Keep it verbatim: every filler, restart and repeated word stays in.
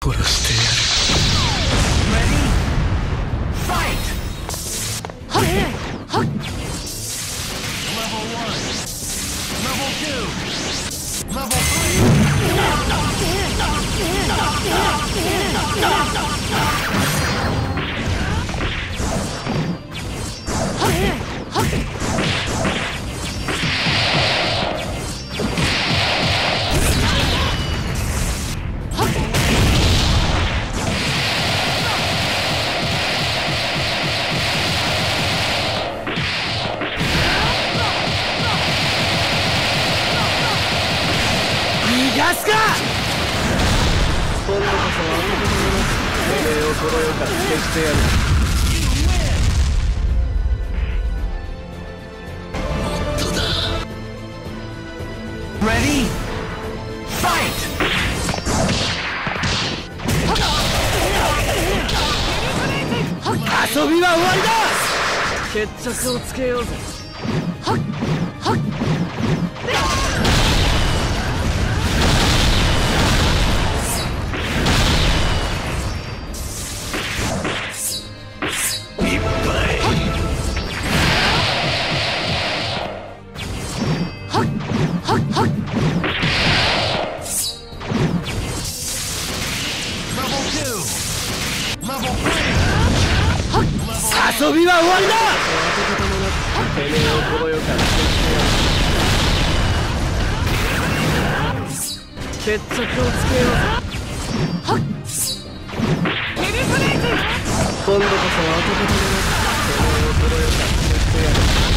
殺してやる。 逃がすか。 今度こそはてめえをこの世から消してやる。もっとだ。 Ready? Fight! 遊びは終わりだ。 決着をつけようぜ。 遊びは終わりだ。 てめえをこの世から消してやる。決着をつけようぜ。今度こそは男となっててめえをこの世から消してやる。